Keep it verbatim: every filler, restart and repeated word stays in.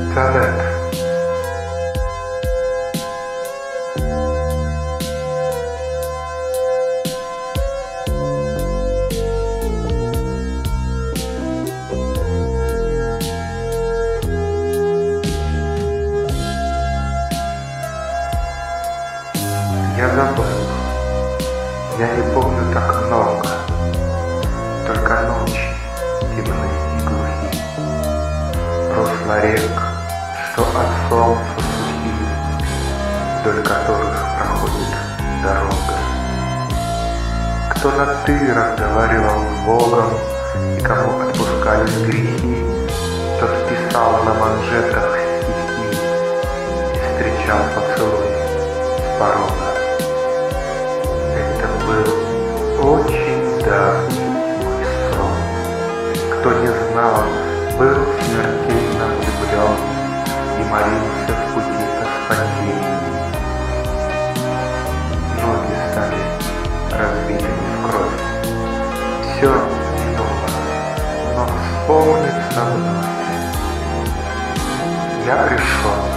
Сонет. Я забыл, я не помню так много, только ночи темны и глухие, русло рек, что от солнца сухие, вдоль которых проходит дорога. Кто на «ты» разговаривал с Богом и кому отпускались грехи, тот писал на манжетах стихи и встречал поцелуй с порога. Это был очень давний мой сон. Кто не знал, был смертельно влюблен и молился в пути о спасении. Ноги стали разбитыми в кровь. Все минуло, но вспомнится вновь. Я пришел.